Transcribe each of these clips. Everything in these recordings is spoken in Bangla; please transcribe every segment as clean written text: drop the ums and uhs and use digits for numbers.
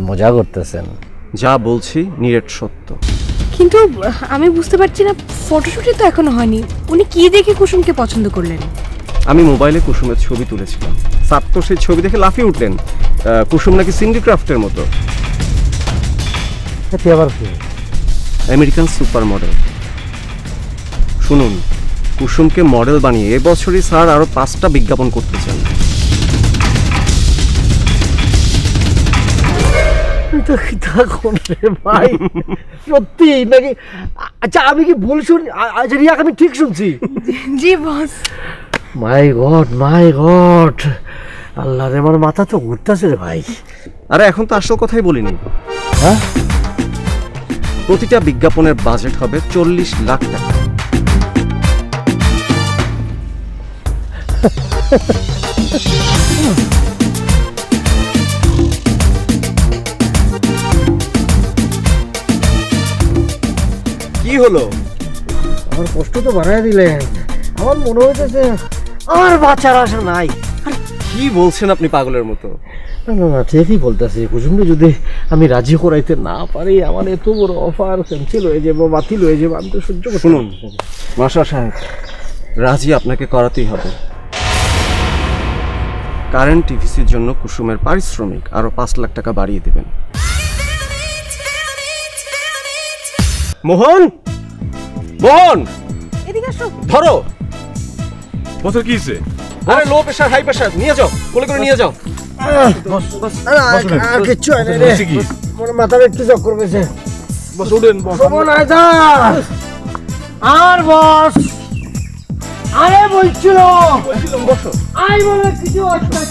মজা করতেছেন? যা বলছি নিরেট সত্য। কিন্তু আমি বুঝতে পারছি না, ফটোশুটে তো এখনো হয়নি, উনি কি দেখে কুসুমকে পছন্দ করলেন? আমি মোবাইলে কুসুমের ছবি তুলেছিলাম, স্যার তো সেই ছবি দেখে লাফিয়ে উঠলেন। কুসুম নাকি সিন্ডি ক্রাফটের মতো। এতে আবার কি? American super model. শুনুন, কুসুমকে মডেল বানিয়ে এবছরই স্যার আরো 5টা বিজ্ঞাপন করতে চান। ভাই সত্যি নাকি? আচ্ছা আমি কি ভুল শুনি? আচ্ছা রিয়াক, আমি ঠিক শুনছি? জি বস। মাই গড, আল্লাহ রে, আমার মাথা তো ঘুরতেছে রে ভাই। আরে এখন তো আসল কথাই বলিনি। হ্যাঁ, প্রতিটা বিজ্ঞাপনের বাজেট হবে 40 লাখ টাকা। কি হলো? আমার কষ্ট তো বাড়াই দিলেন। আমার মনে হইতেছে আর বাঁচার আশা নাই। কি বলছেন আপনি পাগলের মতো? না, ঠিকই বলতেছি। কুসুমকে যদি আমি রাজি করাইতে না পারি, আমার এত বড় অফার ক্যান্সেল হয়ে যাবো, বাতিল হয়ে যাবো, আমি তো সহ্য করতে। শুনুন মাস্টার সাহেব, রাজি আপনাকে করাতেই হবে। কারেন্ট টিভিসির জন্য কুসুমের পারিশ্রমিক আরো 5 লাখ টাকা বাড়িয়ে দেবেন। মোহন, এদিকে আসো। ধরো। বছর কি হয়েছে? আরে লো প্রেশার হাই প্রেশার, নিয়ে যাও, কোলে করে নিয়ে যাও। আর কিচ্ছু হয় না রে, আমার মাথার একটু চক্কর পেয়েছে। বস উঠেন, বস। আর বস, আরে বলছিল বসো। আই বলে কিছু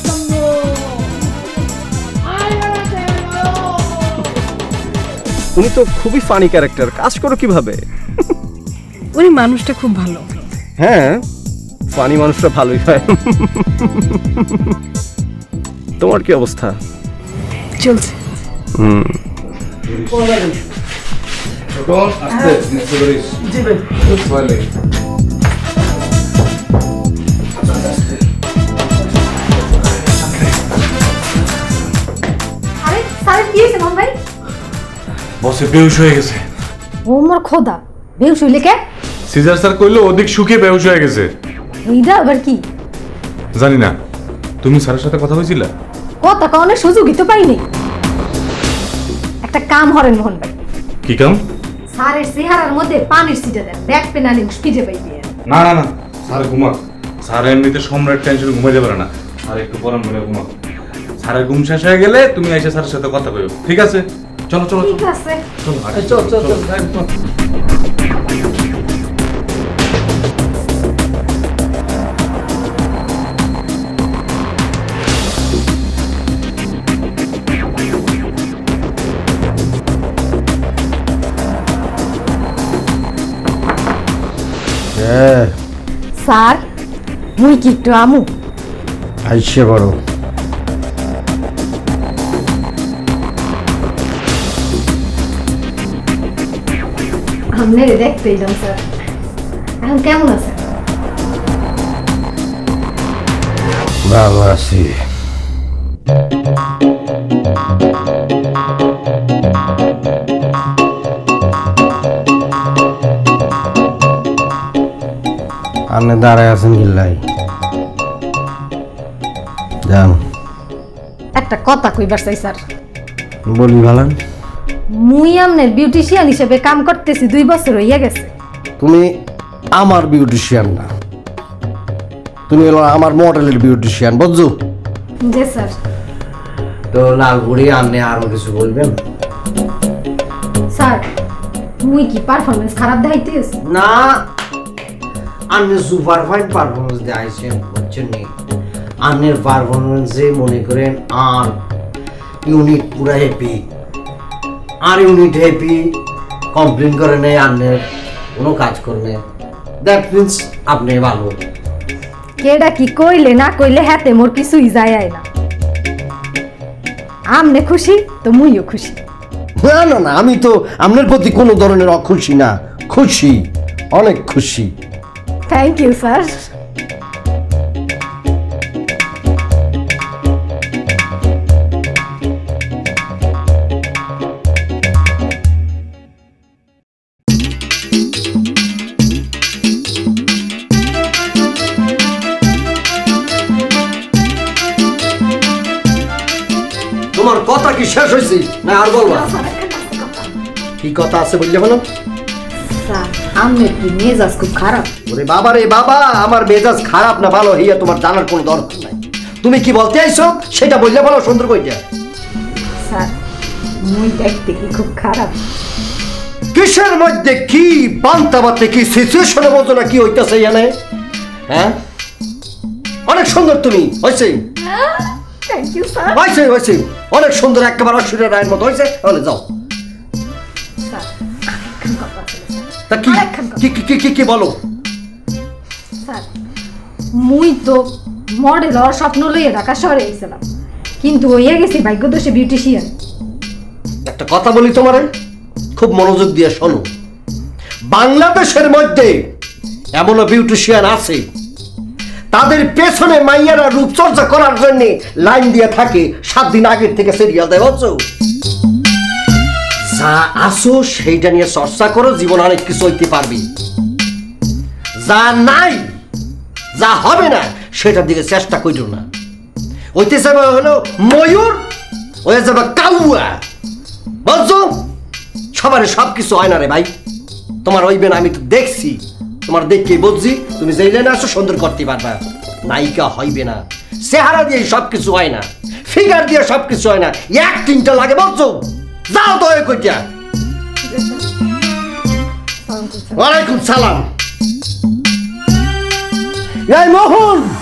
উনি তো খুবই ফানি ক্যারেক্টার, কাজ করো কিভাবে? উনি মানুষটা খুব ভালো। হ্যাঁ, ফানি মানুষরা ভালোই হয়। তোমার কি অবস্থা? চলছে। আরে স্যার কি হয়েছে মাম ভাই? বসে বেহুশ হয়ে গেছে। ও মোর খোদা, বেহুশ হইলে কে? সিজার স্যার কইলো অধিক সুখে বেহুশ হয়ে গেছে। এইটা আবার কি? জানি না, তুমি স্যারের সাথে কথা হয়েছিলা? কথা কওয়ানোর সুযোগই তো পাইনি। একটা কাম হরেন মোহন ভাই। কি কাম? স্যারের চেহারার মধ্যে পানির ছিটা দেন, দেখবেন আনি স্পিডে পাই দিয়ে। না না না, স্যার ঘুমাক। স্যার এমনিতে সম্রাট টেনশনে ঘুমাইতে পারে না। স্যার একটু পরাম বলে ঘুমাক। স্যারের ঘুম শেষ হয়ে গেলে তুমি এসে স্যারের সাথে কথা কইও, ঠিক আছে? চলো চলো ঠিক আছে। চলো। স্যার মুই কি একটু আমু? আইসে বড় আপনারে দেখতে এলাম স্যার। এখন কেমন আছেন? ভালো আছি। আপনি দাঁড়ায় আছেন গিল্লাই, যান। একটা কথা কইবার চাই স্যার। বলি ভালান। মুই আমনের বিউটিশিয়ান হিসেবে কাম করতেছি 2 বছর হইয়া গেছে। তুমি আমার বিউটিশিয়ান না, তুমি হলো আমার মডেলের বিউটিশিয়ান, বুঝছো? জি স্যার। তো লালগুড়ি আপনি আরো কিছু বলবেন? স্যার মুই কি পারফরমেন্স খারাপ দেখাইতেছ? না, আপনি সুপার ফাইন পারফরমেন্স দেখাইছেন, বুঝছেন নি? আপনার পারফরমেন্সে মনে করেন আর ইউনিট পুরা হ্যাপি, আর ইউনিট হ্যাপি, কমপ্লেন করে নেই আপনার কোনো কাজ করবে। দ্যাট মিনস আপনি ভালো। কেডা কি কইলে না কইলে হাতে মোর কিছুই যায় না। আমনে খুশি তো মুইও খুশি। না না না, আমি তো আপনার প্রতি কোনো ধরনের অখুশি না, খুশি, অনেক খুশি। Thank you sir. তোমার কথা কি শেষ হয়েছে না আর বলবা? কি কথা আছে বললে বলো? স্যার আমনের কি মেজাজ খুব খারাপ? ওরে বাবা রে বাবা, আমার মেজাজ খারাপ না ভালো হইয়া তোমার জানার কোনো দরকার নাই। তুমি কি বলতে আইছো সেটা বললে বলো সুন্দর কইটা। স্যার মুই দেখতে কি খুব খারাপ? কিসের মধ্যে কি বান্তাবাতে কি সিচুয়েশনে বোঝো না কি হইতাছে এখানে? হ্যাঁ অনেক সুন্দর তুমি, হয়েছে থ্যাংক ইউ স্যার। হয়েছে হয়েছে অনেক সুন্দর, একেবারে ঐশ্বরিয়া রায়ের মতো হয়েছে। তাহলে যাও। স্যার আরেকখান কথা আছে স্যার। তা কি কি কি কি কি বলো? স্যার মুই তো মডেল হওয়ার স্বপ্ন লইয়ে ঢাকা শহরে গেছিলাম, কিন্তু হইয়া গেছি ভাগ্যদোষে বিউটিশিয়ান। একটা কথা বলি তোমারে, খুব মনোযোগ দিয়ে শোনো। বাংলাদেশের মধ্যে এমনও বিউটিশিয়ান আছে, তাদের পেছনে মাইয়ারা রূপচর্চা করার জন্য লাইন দিয়ে থাকে, 7 দিন আগের থেকে সিরিয়াল দেয়। বুঝছো? যা আসো সেইটা নিয়ে চর্চা করো, জীবন অনেক কিছু হইতে পারবি। যা নাই, যা হবে না সেটার দিকে চেষ্টা করিও না। হইতে যাবে হলো ময়ূর, হয়ে যাবে কাউয়া। বুঝছো? সবার সব কিছু হয় না রে ভাই, তোমার হইবে না। আমি তো দেখছি, তোমার দেখে বুঝছি তুমি যেই লাইনে আসো সুন্দর করতে পারবা। নায়িকা হইবে না, চেহারা দিয়ে সব কিছু হয় না, ফিগার দিয়ে সব কিছু হয় না, অ্যাক্টিংটা লাগে। বুঝছো? যাও তো এ কইটা। ওয়ালাইকুম সালাম। এই মোহন,